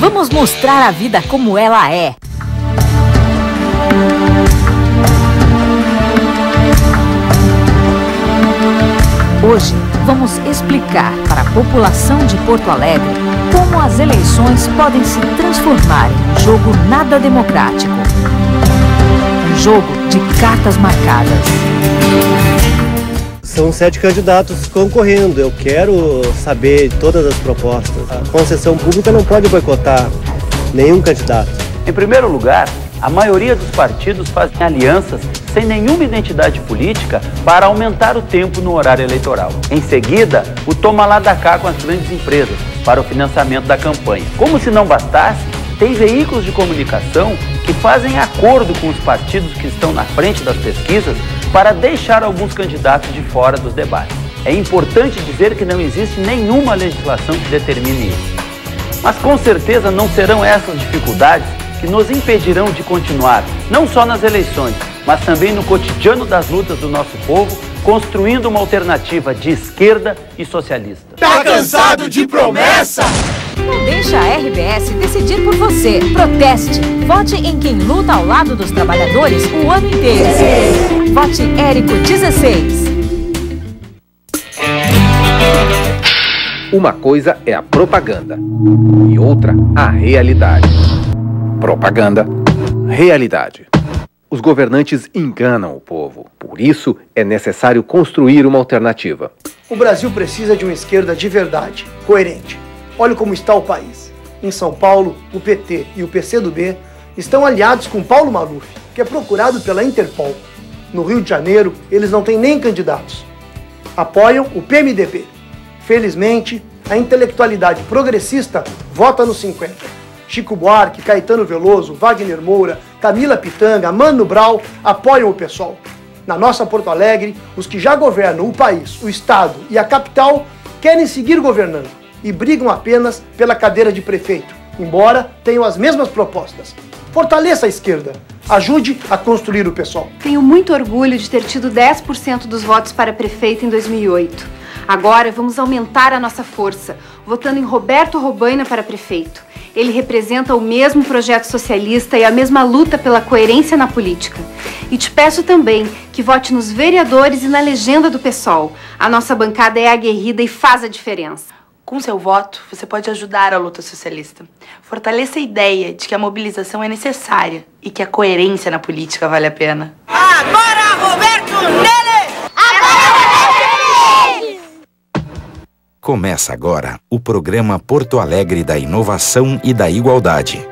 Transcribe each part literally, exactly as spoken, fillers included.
Vamos mostrar a vida como ela é. Hoje, vamos explicar para a população de Porto Alegre como as eleições podem se transformar em um jogo nada democrático. Um jogo de cartas marcadas. São sete candidatos concorrendo. Eu quero saber todas as propostas. A concessão pública não pode boicotar nenhum candidato. Em primeiro lugar, a maioria dos partidos fazem alianças sem nenhuma identidade política para aumentar o tempo no horário eleitoral. Em seguida, o toma lá da cá com as grandes empresas para o financiamento da campanha. Como se não bastasse, tem veículos de comunicação que fazem acordo com os partidos que estão na frente das pesquisas para deixar alguns candidatos de fora dos debates. É importante dizer que não existe nenhuma legislação que determine isso. Mas com certeza não serão essas dificuldades que nos impedirão de continuar, não só nas eleições, mas também no cotidiano das lutas do nosso povo, construindo uma alternativa de esquerda e socialista. Tá cansado de promessa? Não deixa a R B S decidir por você. Proteste. Vote em quem luta ao lado dos trabalhadores o ano inteiro. Vote Érico dezesseis. Uma coisa é a propaganda e outra a realidade. Propaganda, realidade. Os governantes enganam o povo. Por isso, é necessário construir uma alternativa. O Brasil precisa de uma esquerda de verdade, coerente. Olha como está o país. Em São Paulo, o P T e o P C do B estão aliados com Paulo Maluf, que é procurado pela Interpol. No Rio de Janeiro, eles não têm nem candidatos. Apoiam o P M D B. Felizmente, a intelectualidade progressista vota no cinquenta. Chico Buarque, Caetano Veloso, Wagner Moura, Camila Pitanga, Mano Brown apoiam o PSOL. Na nossa Porto Alegre, os que já governam o país, o estado e a capital querem seguir governando e brigam apenas pela cadeira de prefeito, embora tenham as mesmas propostas. Fortaleça a esquerda. Ajude a construir o PSOL. Tenho muito orgulho de ter tido dez por cento dos votos para prefeito em dois mil e oito. Agora vamos aumentar a nossa força, votando em Roberto Robaina para prefeito. Ele representa o mesmo projeto socialista e a mesma luta pela coerência na política. E te peço também que vote nos vereadores e na legenda do PSOL. A nossa bancada é aguerrida e faz a diferença. Com seu voto, você pode ajudar a luta socialista. Fortaleça a ideia de que a mobilização é necessária e que a coerência na política vale a pena. Agora, Roberto, nele! Agora, nele! Começa agora o programa Porto Alegre da Inovação e da Igualdade.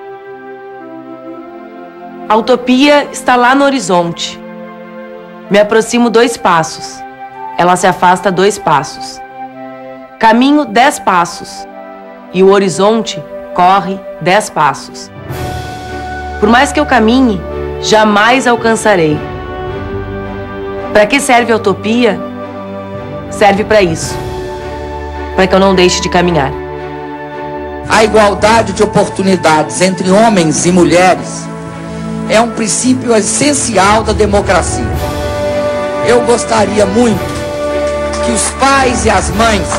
A utopia está lá no horizonte. Me aproximo dois passos. Ela se afasta dois passos. Caminho dez passos. E o horizonte corre dez passos. Por mais que eu caminhe, jamais alcançarei. Para que serve a utopia? Serve para isso. Para que eu não deixe de caminhar. A igualdade de oportunidades entre homens e mulheres é um princípio essencial da democracia. Eu gostaria muito que os pais e as mães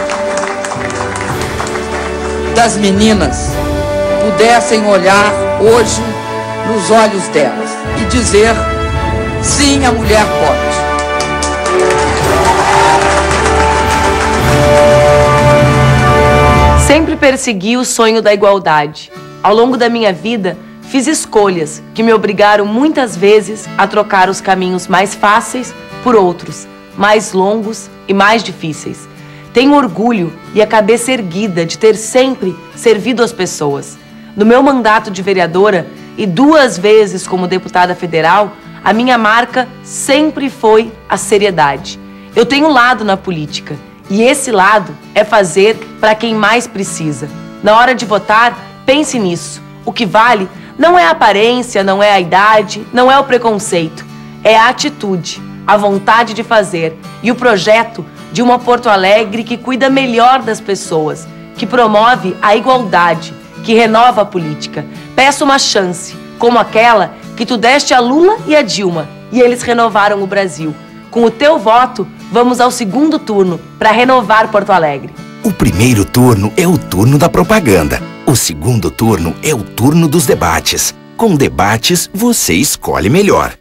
das meninas pudessem olhar hoje nos olhos delas e dizer: sim, a mulher pode. Sempre persegui o sonho da igualdade. Ao longo da minha vida, fiz escolhas que me obrigaram muitas vezes a trocar os caminhos mais fáceis por outros, mais longos e mais difíceis. Tenho orgulho e a cabeça erguida de ter sempre servido as pessoas. No meu mandato de vereadora e duas vezes como deputada federal, a minha marca sempre foi a seriedade. Eu tenho um lado na política e esse lado é fazer para quem mais precisa. Na hora de votar, pense nisso. O que vale não é a aparência, não é a idade, não é o preconceito. É a atitude, a vontade de fazer e o projeto de uma Porto Alegre que cuida melhor das pessoas, que promove a igualdade, que renova a política. Peço uma chance, como aquela que tu deste a Lula e a Dilma, e eles renovaram o Brasil. Com o teu voto, vamos ao segundo turno para renovar Porto Alegre. O primeiro turno é o turno da propaganda. O segundo turno é o turno dos debates. Com debates, você escolhe melhor.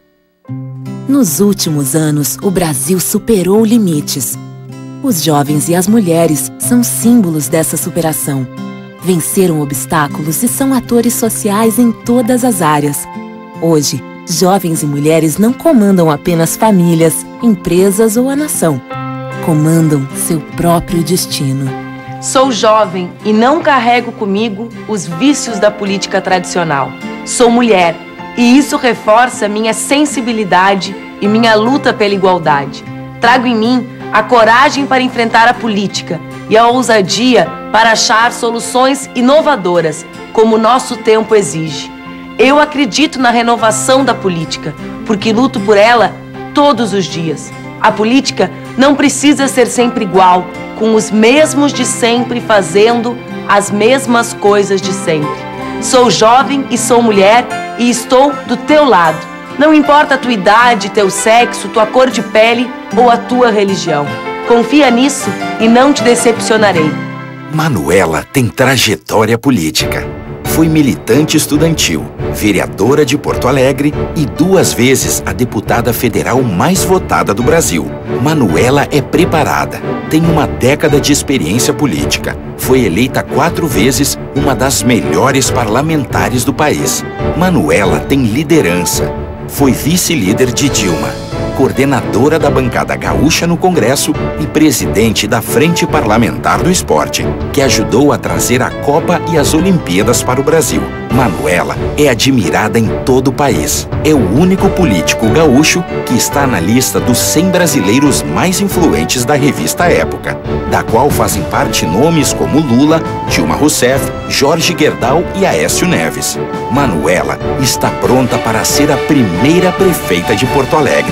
Nos últimos anos, o Brasil superou limites. Os jovens e as mulheres são símbolos dessa superação. Venceram obstáculos e são atores sociais em todas as áreas. Hoje, jovens e mulheres não comandam apenas famílias, empresas ou a nação. Comandam seu próprio destino. Sou jovem e não carrego comigo os vícios da política tradicional. Sou mulher e isso reforça minha sensibilidade e minha luta pela igualdade. Trago em mim a coragem para enfrentar a política e a ousadia para achar soluções inovadoras, como o nosso tempo exige. Eu acredito na renovação da política, porque luto por ela todos os dias. A política não precisa ser sempre igual, com os mesmos de sempre fazendo as mesmas coisas de sempre. Sou jovem e sou mulher e estou do teu lado. Não importa a tua idade, teu sexo, tua cor de pele ou a tua religião. Confia nisso e não te decepcionarei. Manuela tem trajetória política. Foi militante estudantil, vereadora de Porto Alegre e duas vezes a deputada federal mais votada do Brasil. Manuela é preparada, tem uma década de experiência política. Foi eleita quatro vezes uma das melhores parlamentares do país. Manuela tem liderança. Foi vice-líder de Dilma, coordenadora da bancada gaúcha no Congresso e presidente da Frente Parlamentar do Esporte, que ajudou a trazer a Copa e as Olimpíadas para o Brasil. Manuela é admirada em todo o país. É o único político gaúcho que está na lista dos cem brasileiros mais influentes da revista Época, da qual fazem parte nomes como Lula, Dilma Rousseff, Jorge Gerdau e Aécio Neves. Manuela está pronta para ser a primeira prefeita de Porto Alegre.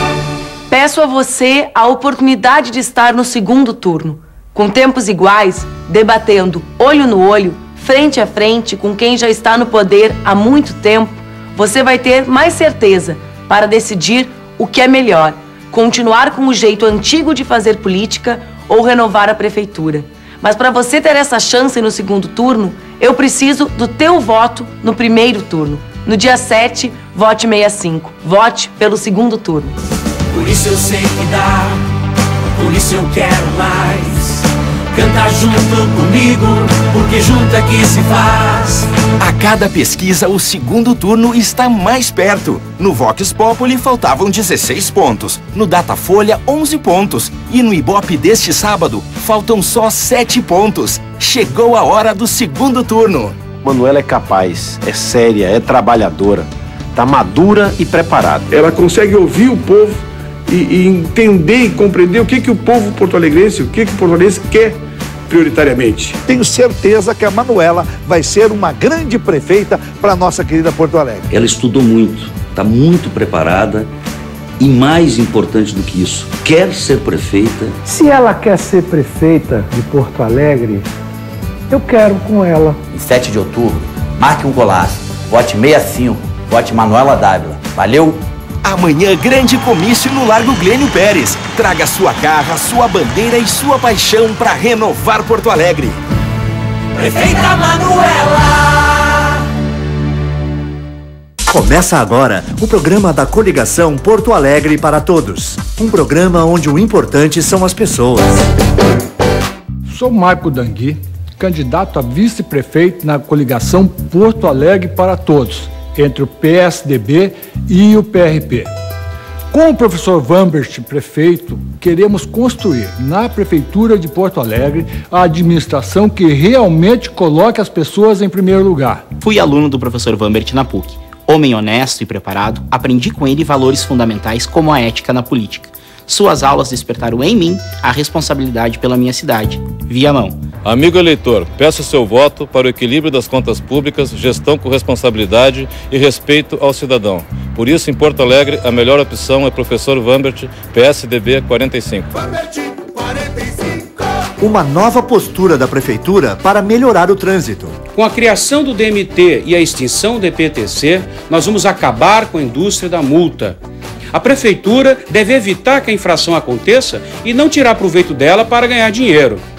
Peço a você a oportunidade de estar no segundo turno, com tempos iguais, debatendo olho no olho, frente a frente com quem já está no poder há muito tempo. Você vai ter mais certeza para decidir o que é melhor, continuar com o jeito antigo de fazer política ou renovar a prefeitura. Mas para você ter essa chance no segundo turno, eu preciso do teu voto no primeiro turno. No dia sete, vote sessenta e cinco. Vote pelo segundo turno. Por isso eu sei que dá, por isso eu quero mais. Canta junto comigo, porque junto é que se faz. A cada pesquisa, o segundo turno está mais perto. No Vox Populi faltavam dezesseis pontos, no Datafolha onze pontos e no Ibope deste sábado faltam só sete pontos. Chegou a hora do segundo turno. Manuela é capaz, é séria, é trabalhadora, tá madura e preparada. Ela consegue ouvir o povo e, e entender e compreender o que, que o povo porto-alegrense, o que, que o porto-alegrense quer prioritariamente. Tenho certeza que a Manuela vai ser uma grande prefeita para a nossa querida Porto Alegre. Ela estudou muito, está muito preparada e, mais importante do que isso, quer ser prefeita. Se ela quer ser prefeita de Porto Alegre, eu quero com ela. Em sete de outubro, marque um golaço, vote sessenta e cinco, vote Manuela Dávila. Valeu! Amanhã, grande comício no Largo Glênio Pérez. Traga sua garra, sua bandeira e sua paixão para renovar Porto Alegre. Prefeita Manuela! Começa agora o programa da coligação Porto Alegre para Todos. Um programa onde o importante são as pessoas. Sou Marco Dangui, candidato a vice-prefeito na coligação Porto Alegre para Todos, entre o P S D B e o P R P. Com o professor Vambert, prefeito, queremos construir na Prefeitura de Porto Alegre a administração que realmente coloque as pessoas em primeiro lugar. Fui aluno do professor Vambert na P U C. Homem honesto e preparado, aprendi com ele valores fundamentais como a ética na política. Suas aulas despertaram em mim a responsabilidade pela minha cidade. Viamão. Amigo eleitor, peço seu voto para o equilíbrio das contas públicas, gestão com responsabilidade e respeito ao cidadão. Por isso, em Porto Alegre, a melhor opção é professor Vambert, P S D B quarenta e cinco. Uma nova postura da Prefeitura para melhorar o trânsito. Com a criação do D M T e a extinção do E P T C, nós vamos acabar com a indústria da multa. A Prefeitura deve evitar que a infração aconteça e não tirar proveito dela para ganhar dinheiro.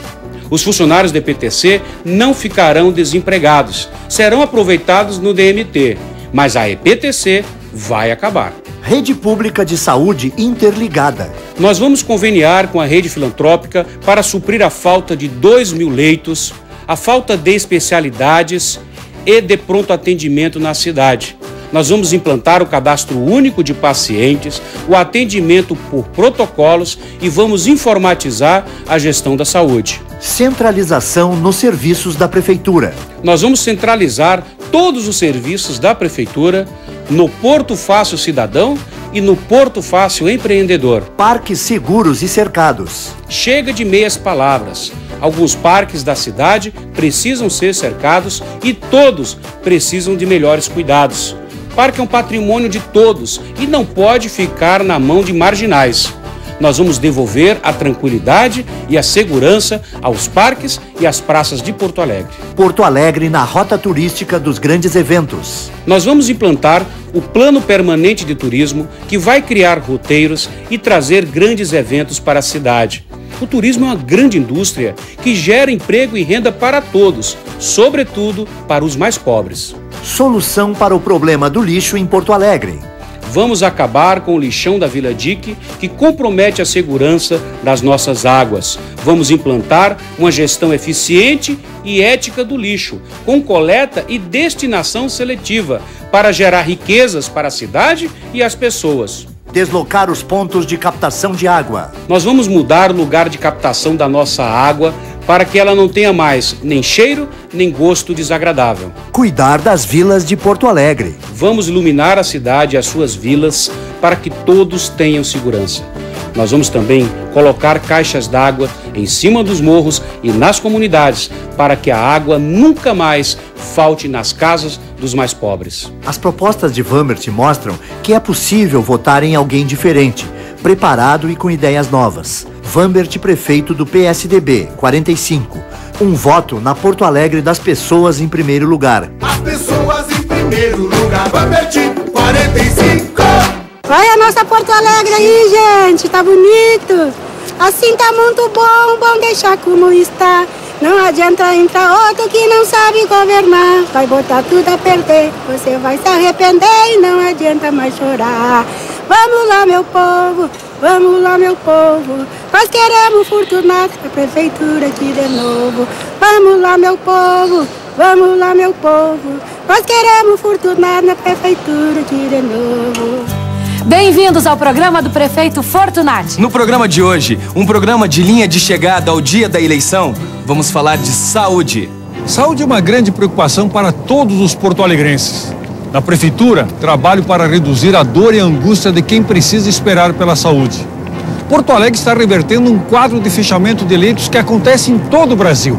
Os funcionários do E P T C não ficarão desempregados, serão aproveitados no D M T, mas a E P T C vai acabar. Rede Pública de Saúde Interligada. Nós vamos conveniar com a rede filantrópica para suprir a falta de dois mil leitos, a falta de especialidades e de pronto atendimento na cidade. Nós vamos implantar o cadastro único de pacientes, o atendimento por protocolos e vamos informatizar a gestão da saúde. Centralização nos serviços da Prefeitura. Nós vamos centralizar todos os serviços da Prefeitura no Porto Fácil Cidadão e no Porto Fácil Empreendedor. Parques seguros e cercados. Chega de meias palavras. Alguns parques da cidade precisam ser cercados e todos precisam de melhores cuidados. Parque é um patrimônio de todos e não pode ficar na mão de marginais. Nós vamos devolver a tranquilidade e a segurança aos parques e às praças de Porto Alegre. Porto Alegre na rota turística dos grandes eventos. Nós vamos implantar o Plano Permanente de Turismo, que vai criar roteiros e trazer grandes eventos para a cidade. O turismo é uma grande indústria que gera emprego e renda para todos, sobretudo para os mais pobres. Solução para o problema do lixo em Porto Alegre. Vamos acabar com o lixão da Vila Dique, que compromete a segurança das nossas águas. Vamos implantar uma gestão eficiente e ética do lixo, com coleta e destinação seletiva, para gerar riquezas para a cidade e as pessoas. Deslocar os pontos de captação de água. Nós vamos mudar o lugar de captação da nossa água para que ela não tenha mais nem cheiro, nem gosto desagradável. Cuidar das vilas de Porto Alegre. Vamos iluminar a cidade e as suas vilas para que todos tenham segurança. Nós vamos também colocar caixas d'água em cima dos morros e nas comunidades para que a água nunca mais falte nas casas dos mais pobres. As propostas de Vambert mostram que é possível votar em alguém diferente, preparado e com ideias novas. Vambert, prefeito do P S D B, quarenta e cinco. Um voto na Porto Alegre das pessoas em primeiro lugar. As pessoas em primeiro lugar. Vambert, quarenta e cinco. Olha a nossa Porto Alegre aí, gente. Tá bonito. Assim tá muito bom, bom deixar como está. Não adianta entrar outro que não sabe governar. Vai botar tudo a perder. Você vai se arrepender e não adianta mais chorar. Vamos lá, meu povo. Vamos lá, meu povo. Nós queremos Fortunato na prefeitura aqui de novo. Vamos lá, meu povo. Vamos lá, meu povo. Nós queremos Fortunato na prefeitura aqui de novo. Bem-vindos ao programa do prefeito Fortunati. No programa de hoje, um programa de linha de chegada ao dia da eleição, vamos falar de saúde. Saúde é uma grande preocupação para todos os porto-alegrenses. Na prefeitura, trabalho para reduzir a dor e a angústia de quem precisa esperar pela saúde. Porto Alegre está revertendo um quadro de fechamento de leitos que acontece em todo o Brasil.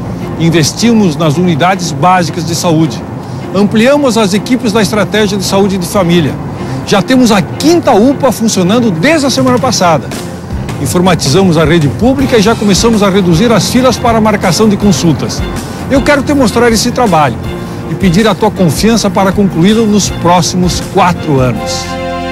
Investimos nas unidades básicas de saúde. Ampliamos as equipes da estratégia de saúde de família. Já temos a quinta U P A funcionando desde a semana passada. Informatizamos a rede pública e já começamos a reduzir as filas para a marcação de consultas. Eu quero te mostrar esse trabalho e pedir a tua confiança para concluí-lo nos próximos quatro anos.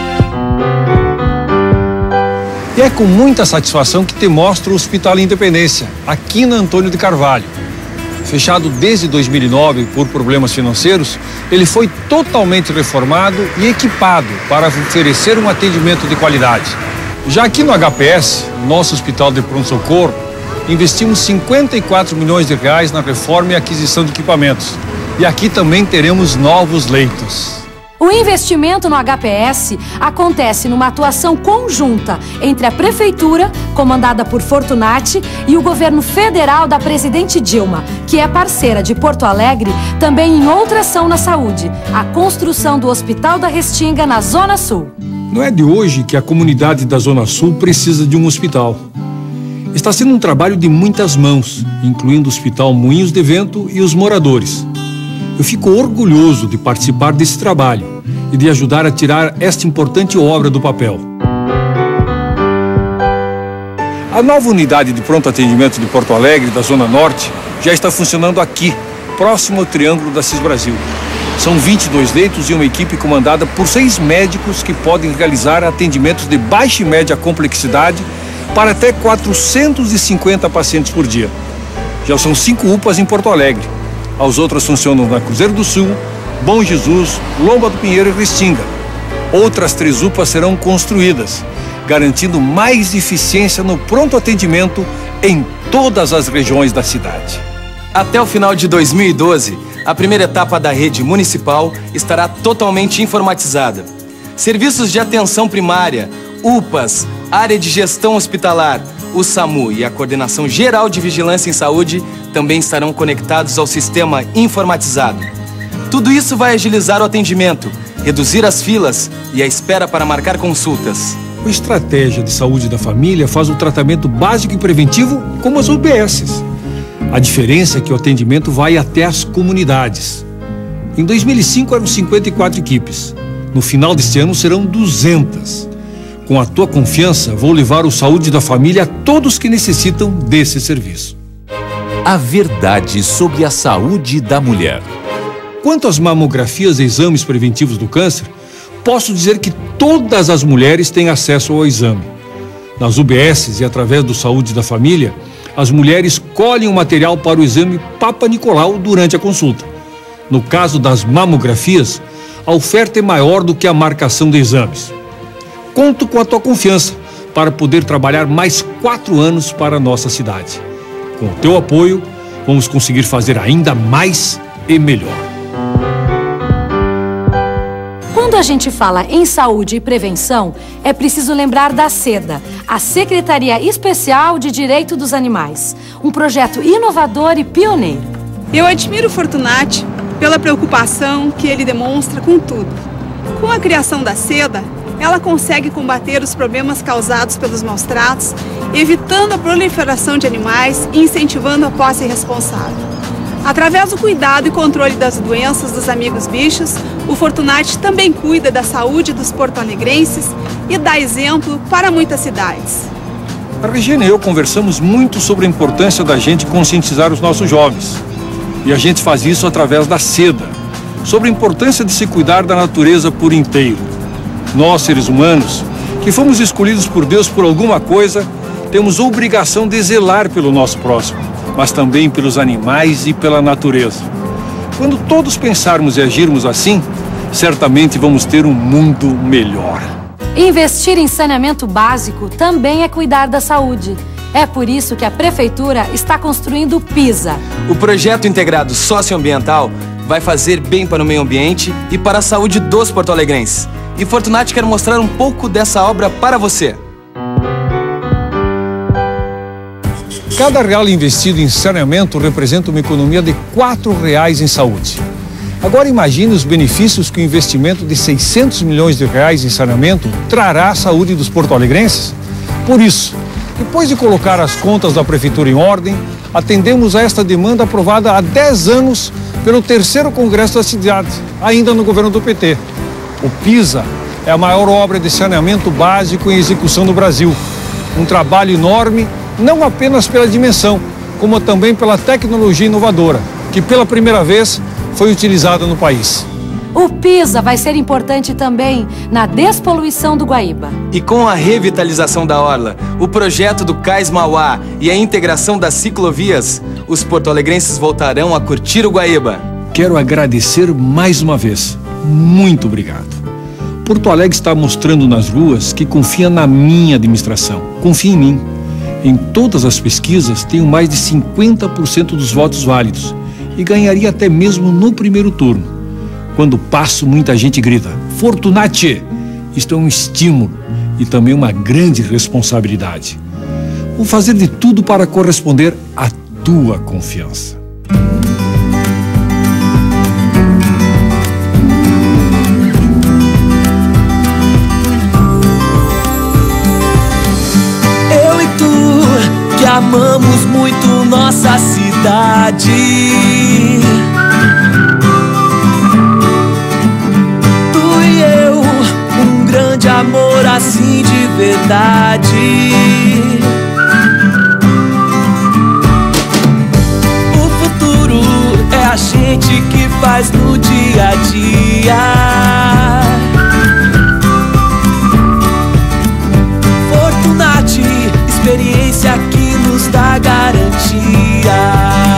E é com muita satisfação que te mostro o Hospital Independência, aqui na Antônio de Carvalho. Fechado desde dois mil e nove por problemas financeiros, ele foi totalmente reformado e equipado para oferecer um atendimento de qualidade. Já aqui no H P S, nosso hospital de pronto-socorro, investimos cinquenta e quatro milhões de reais na reforma e aquisição de equipamentos. E aqui também teremos novos leitos. O investimento no H P S acontece numa atuação conjunta entre a Prefeitura, comandada por Fortunati, e o governo federal da presidente Dilma, que é parceira de Porto Alegre, também em outra ação na saúde, a construção do Hospital da Restinga na Zona Sul. Não é de hoje que a comunidade da Zona Sul precisa de um hospital. Está sendo um trabalho de muitas mãos, incluindo o Hospital Moinhos de Vento e os moradores. Eu fico orgulhoso de participar desse trabalho e de ajudar a tirar esta importante obra do papel. A nova unidade de pronto atendimento de Porto Alegre, da Zona Norte, já está funcionando aqui, próximo ao Triângulo da Cis Brasil. São vinte e dois leitos e uma equipe comandada por seis médicos que podem realizar atendimentos de baixa e média complexidade para até quatrocentos e cinquenta pacientes por dia. Já são cinco U P As em Porto Alegre. As outras funcionam na Cruzeiro do Sul, Bom Jesus, Lomba do Pinheiro e Restinga. Outras três U P As serão construídas, garantindo mais eficiência no pronto atendimento em todas as regiões da cidade. Até o final de dois mil e doze, a primeira etapa da rede municipal estará totalmente informatizada. Serviços de atenção primária, U P As, área de gestão hospitalar, o SAMU e a Coordenação Geral de Vigilância em Saúde também estarão conectados ao sistema informatizado. Tudo isso vai agilizar o atendimento, reduzir as filas e a espera para marcar consultas. A Estratégia de Saúde da Família faz o tratamento básico e preventivo como as U B Ss. A diferença é que o atendimento vai até as comunidades. Em dois mil e cinco eram cinquenta e quatro equipes. No final deste ano serão duzentas. Com a tua confiança, vou levar o Saúde da Família a todos que necessitam desse serviço. A verdade sobre a saúde da mulher. Quanto às mamografias e exames preventivos do câncer, posso dizer que todas as mulheres têm acesso ao exame. Nas U B Ss e através do Saúde da Família, as mulheres colhem o material para o exame Papa Nicolau durante a consulta. No caso das mamografias, a oferta é maior do que a marcação de exames. Conto com a tua confiança para poder trabalhar mais quatro anos para a nossa cidade. Com o teu apoio, vamos conseguir fazer ainda mais e melhor. Quando a gente fala em saúde e prevenção, é preciso lembrar da SEDA, a Secretaria Especial de Direito dos Animais, um projeto inovador e pioneiro. Eu admiro o Fortunati pela preocupação que ele demonstra com tudo. Com a criação da SEDA, ela consegue combater os problemas causados pelos maus-tratos, evitando a proliferação de animais e incentivando a posse responsável. Através do cuidado e controle das doenças dos amigos bichos, o Fortunati também cuida da saúde dos porto-alegrenses e dá exemplo para muitas cidades. A Regina e eu conversamos muito sobre a importância da gente conscientizar os nossos jovens. E a gente faz isso através da SEDA, sobre a importância de se cuidar da natureza por inteiro. Nós, seres humanos, que fomos escolhidos por Deus por alguma coisa, temos obrigação de zelar pelo nosso próximo, mas também pelos animais e pela natureza. Quando todos pensarmos e agirmos assim, certamente vamos ter um mundo melhor. Investir em saneamento básico também é cuidar da saúde. É por isso que a Prefeitura está construindo o PISA. O Projeto Integrado Socioambiental vai fazer bem para o meio ambiente e para a saúde dos porto-alegrenses. E Fortunati quer mostrar um pouco dessa obra para você. Cada real investido em saneamento representa uma economia de quatro reais em saúde. Agora imagine os benefícios que o investimento de seiscentos milhões de reais em saneamento trará à saúde dos porto-alegrenses. Por isso, depois de colocar as contas da Prefeitura em ordem, atendemos a esta demanda aprovada há dez anos pelo terceiro Congresso da cidade, ainda no governo do P T. O PISA é a maior obra de saneamento básico em execução no Brasil. Um trabalho enorme, não apenas pela dimensão, como também pela tecnologia inovadora, que pela primeira vez foi utilizada no país. O PISA vai ser importante também na despoluição do Guaíba. E com a revitalização da orla, o projeto do Cais Mauá e a integração das ciclovias, os porto-alegrenses voltarão a curtir o Guaíba. Quero agradecer mais uma vez. Muito obrigado. Porto Alegre está mostrando nas ruas que confia na minha administração. Confia em mim. Em todas as pesquisas, tenho mais de cinquenta por cento dos votos válidos e ganharia até mesmo no primeiro turno. Quando passo, muita gente grita: Fortunati! Isto é um estímulo e também uma grande responsabilidade. Vou fazer de tudo para corresponder à tua confiança. Que amamos muito nossa cidade. Tu e eu, um grande amor assim de verdade. O futuro é a gente que faz no dia a dia. Fortunati, experiência que nos dá garantia.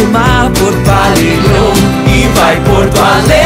do mar, Porto alegrou e vai Porto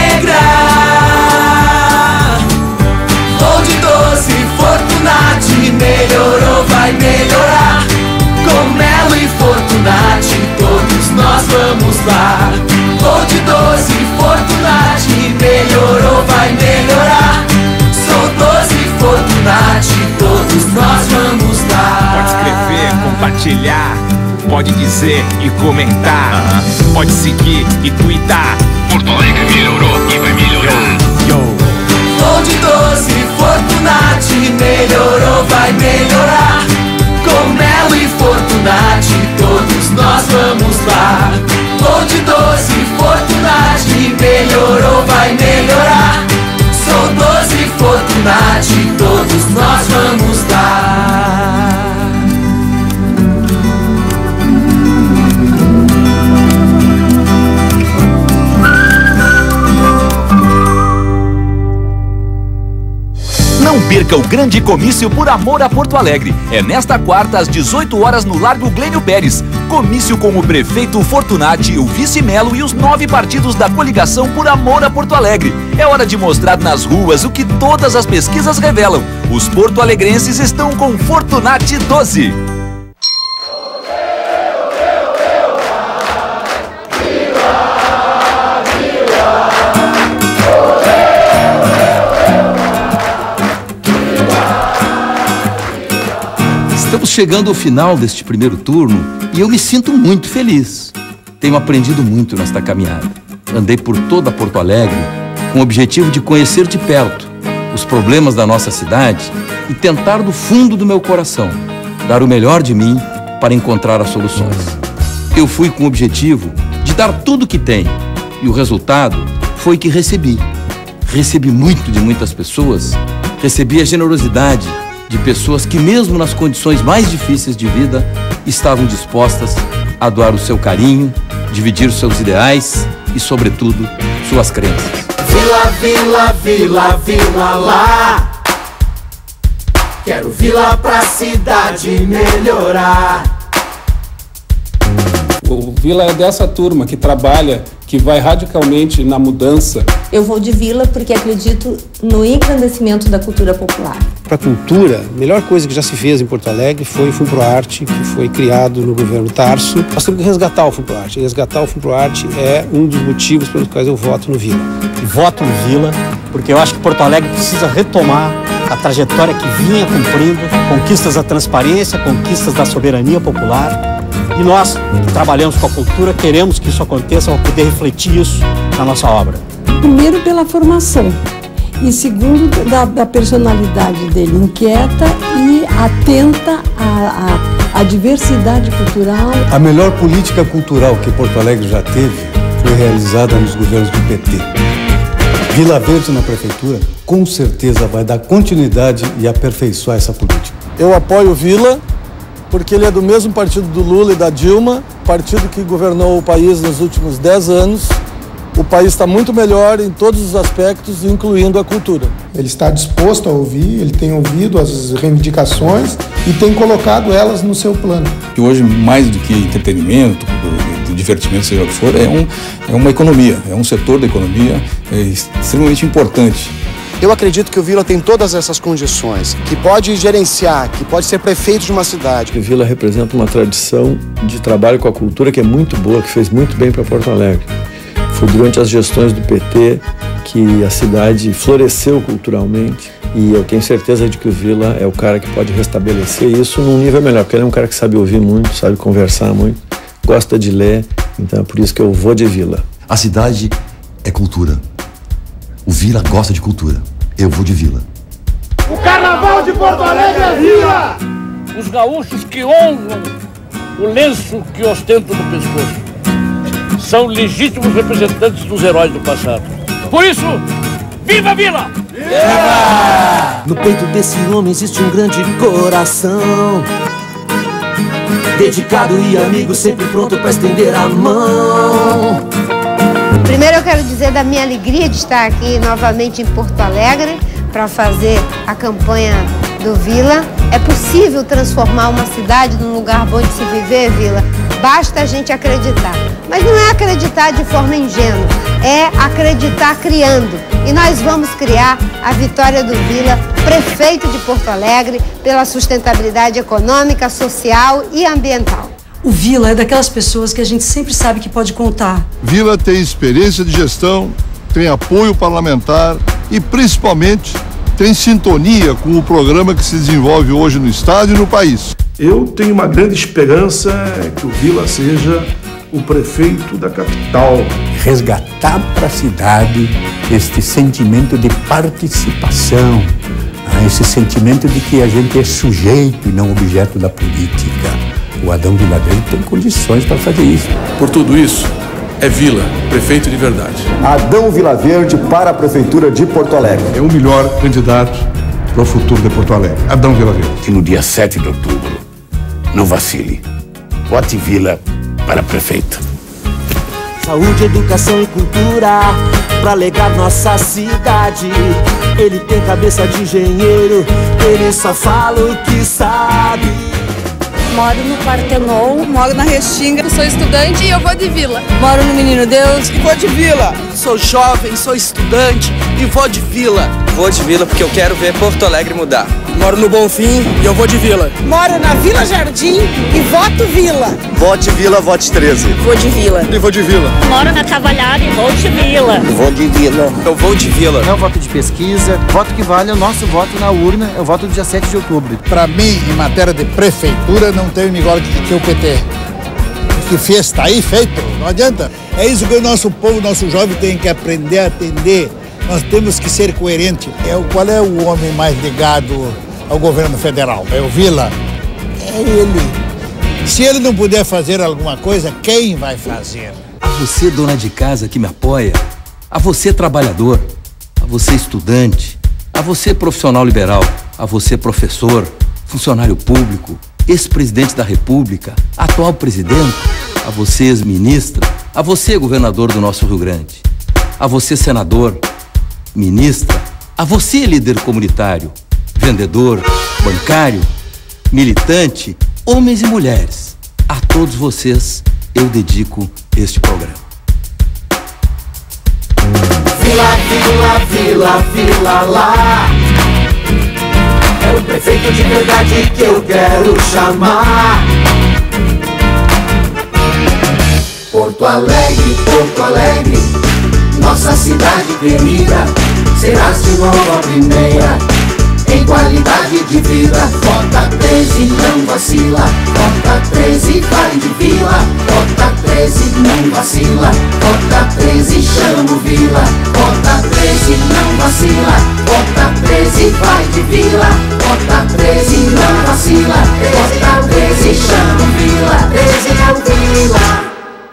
alegrar. Vou de doce, Fortunati, melhorou, vai melhorar. Com Melo e Fortunati, todos nós vamos lá. Vou de doce, Fortunati, melhorou, vai melhorar. Sou doce, Fortunati, todos nós vamos lá. Pode escrever, compartilhar, pode dizer e comentar, pode seguir e tweetar. Porto Alegre melhorou e vai melhorar. Vou de doce, Fortunati, melhorou, vai melhorar. Com Melo e Fortunati, todos nós vamos lá. Vou de doce, Fortunati, melhorou, vai melhorar. Sou doce, Fortunati, todos nós vamos lá. Não perca o grande comício Por Amor a Porto Alegre. É nesta quarta, às dezoito horas, no Largo Glênio Pérez. Comício com o prefeito Fortunati, o vice Melo e os nove partidos da coligação Por Amor a Porto Alegre. É hora de mostrar nas ruas o que todas as pesquisas revelam. Os porto-alegrenses estão com Fortunati doze. Estamos chegando ao final deste primeiro turno e eu me sinto muito feliz. Tenho aprendido muito nesta caminhada. Andei por toda Porto Alegre com o objetivo de conhecer de perto os problemas da nossa cidade e tentar do fundo do meu coração dar o melhor de mim para encontrar as soluções. Eu fui com o objetivo de dar tudo o que tenho e o resultado foi que recebi. Recebi muito de muitas pessoas, recebi a generosidade de pessoas que, mesmo nas condições mais difíceis de vida, estavam dispostas a doar o seu carinho, dividir seus ideais e, sobretudo, suas crenças. Vila, vila, vila, vila lá. Quero vila pra cidade melhorar. O Vila é dessa turma que trabalha, que vai radicalmente na mudança. Eu vou de Vila porque acredito no engrandecimento da cultura popular. Para a cultura, a melhor coisa que já se fez em Porto Alegre foi o FUNPROARTE, que foi criado no governo Tarso. Nós temos que resgatar o FUNPROARTE. Resgatar o FUNPROARTE é um dos motivos pelos quais eu voto no Vila. Voto no Vila porque eu acho que Porto Alegre precisa retomar a trajetória que vinha cumprindo, conquistas da transparência, conquistas da soberania popular. E nós, que trabalhamos com a cultura, queremos que isso aconteça para poder refletir isso na nossa obra. Primeiro, pela formação. E segundo, da, da personalidade dele, inquieta e atenta à, à, à diversidade cultural. A melhor política cultural que Porto Alegre já teve foi realizada nos governos do P T. Vila Verde na prefeitura, com certeza, vai dar continuidade e aperfeiçoar essa política. Eu apoio o Vila, porque ele é do mesmo partido do Lula e da Dilma, partido que governou o país nos últimos dez anos. O país está muito melhor em todos os aspectos, incluindo a cultura. Ele está disposto a ouvir, ele tem ouvido as reivindicações e tem colocado elas no seu plano. Que hoje, mais do que entretenimento, divertimento, seja o que for, é, um, é uma economia, é um setor da economia é extremamente importante. Eu acredito que o Vila tem todas essas condições, que pode gerenciar, que pode ser prefeito de uma cidade. O Vila representa uma tradição de trabalho com a cultura que é muito boa, que fez muito bem para Porto Alegre. Foi durante as gestões do P T que a cidade floresceu culturalmente e eu tenho certeza de que o Vila é o cara que pode restabelecer isso num nível melhor, porque ele é um cara que sabe ouvir muito, sabe conversar muito, gosta de ler, então é por isso que eu vou de Vila. A cidade é cultura. O Vila gosta de cultura. Eu vou de Vila. O Carnaval de Porto Alegre é Vila! Os gaúchos que honram o lenço que ostentam no pescoço são legítimos representantes dos heróis do passado. Por isso, viva a Vila! Viva! No peito desse homem existe um grande coração, dedicado e amigo, sempre pronto para estender a mão. Primeiro eu quero dizer da minha alegria de estar aqui novamente em Porto Alegre para fazer a campanha do Vila. É possível transformar uma cidade num lugar bom de se viver, Vila? Basta a gente acreditar. Mas não é acreditar de forma ingênua, é acreditar criando. E nós vamos criar a vitória do Vila, prefeito de Porto Alegre, pela sustentabilidade econômica, social e ambiental. O Vila é daquelas pessoas que a gente sempre sabe que pode contar. Vila tem experiência de gestão, tem apoio parlamentar e, principalmente, tem sintonia com o programa que se desenvolve hoje no Estado e no país. Eu tenho uma grande esperança que o Vila seja o prefeito da capital. Resgatar para a cidade este sentimento de participação, esse sentimento de que a gente é sujeito e não objeto da política. O Adão Vilaverde tem condições para fazer isso. Por tudo isso, é Vila, prefeito de verdade. Adão Vilaverde para a Prefeitura de Porto Alegre. É o melhor candidato para o futuro de Porto Alegre. Adão Vilaverde. E no dia sete de outubro, não vacile. Vote Vila para prefeito. Saúde, educação e cultura pra alegar nossa cidade. Ele tem cabeça de engenheiro, ele só fala o que sabe. Moro no Partenon, moro na Restinga, sou estudante e eu vou de Vila. Moro no Menino Deus e vou de Vila. Sou jovem, sou estudante e vou de Vila. Vou de Vila porque eu quero ver Porto Alegre mudar. Moro no Bonfim e eu vou de Vila. Moro na Vila Jardim e voto Vila. Vote Vila, vote treze. Vou de Vila. E vou de Vila. Moro na Cavalhada e vou de Vila. Vou de Vila. Eu vou de Vila. Não voto de pesquisa, voto que vale é o nosso voto na urna, eu voto no dia sete de outubro. Para mim, em matéria de prefeitura, não tem igual que, que o P T. O que fez está aí feito, não adianta. É isso que o nosso povo, nosso jovem tem que aprender a atender. Nós temos que ser coerentes. É, qual é o homem mais ligado ao governo federal? É o Vila? É ele. Se ele não puder fazer alguma coisa, quem vai fazer? A você, dona de casa que me apoia, a você, trabalhador, a você, estudante, a você, profissional liberal, a você, professor, funcionário público, ex-presidente da República, atual presidente, a você, ex-ministra, a você, governador do nosso Rio Grande, a você, senador, ministra, a você, líder comunitário, vendedor, bancário, militante, homens e mulheres. A todos vocês eu dedico este programa. Vila, Vila, Vila, Vila lá. É o prefeito de verdade que eu quero chamar. Porto Alegre, Porto Alegre, nossa cidade querida, serás de novo a primeira em qualidade de vida. Vota treze, não vacila. Vota treze, vai de Vila. Vota treze, não vacila. Vota treze, chama o Vila. Vota treze, não vacila. Vota treze, vai de Vila. Vota treze, não vacila. Vota treze, chama o Vila. treze é o Vila.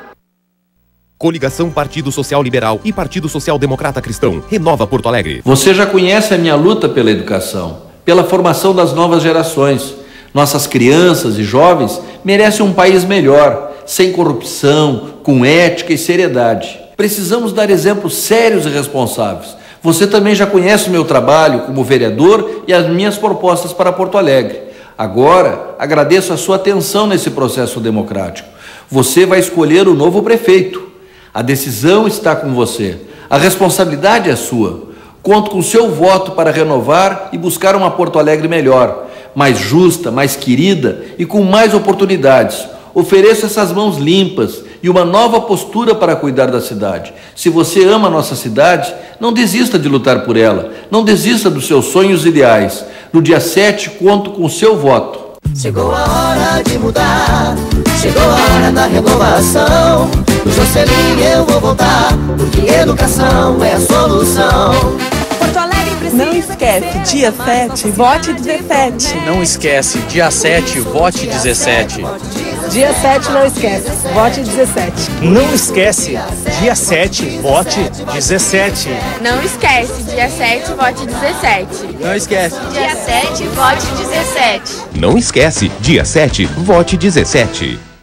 Coligação Partido Social Liberal e Partido Social Democrata Cristão. Renova Porto Alegre. Você já conhece a minha luta pela educação, pela formação das novas gerações. Nossas crianças e jovens merecem um país melhor, sem corrupção, com ética e seriedade. Precisamos dar exemplos sérios e responsáveis. Você também já conhece o meu trabalho como vereador e as minhas propostas para Porto Alegre. Agora, agradeço a sua atenção nesse processo democrático. Você vai escolher o novo prefeito. A decisão está com você. A responsabilidade é sua. Conto com seu voto para renovar e buscar uma Porto Alegre melhor, mais justa, mais querida e com mais oportunidades. Ofereço essas mãos limpas e uma nova postura para cuidar da cidade. Se você ama a nossa cidade, não desista de lutar por ela. Não desista dos seus sonhos ideais. No dia sete, conto com seu voto. Chegou a hora de mudar, chegou a hora da renovação. No Jocelyn eu vou voltar, porque educação é a solução. Porto Alegre precisa. Não esquece, dia sete, vote dezessete. Não esquece, dia sete, vote dezessete. Dia sete, não esquece, vote dezessete. Não esquece, dia sete, vote dezessete. Não esquece, dia sete, vote dezessete. Não esquece, dia sete, vote dezessete. Não esquece, dia sete, vote dezessete.